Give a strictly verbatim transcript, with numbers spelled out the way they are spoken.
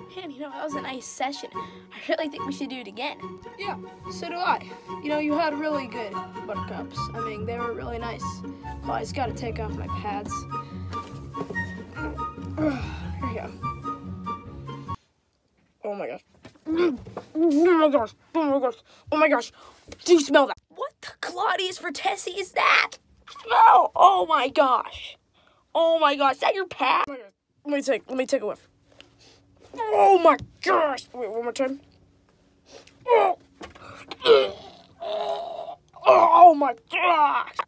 Man, you know, that was a nice session. I really think we should do it again. Yeah, so do I. You know, you had really good buttercups. I mean, they were really nice. Oh, I just gotta take off my pads. Here we go. Oh my gosh. Oh my gosh. Oh my gosh. Oh my gosh. Do you smell that? What the Claudius for Tessie is that? Smell! Oh my gosh. Oh my gosh. Is that your pad? Oh my gosh. Let me take, let me take a whiff. Oh my gosh. Wait, one more time. Oh, oh my gosh.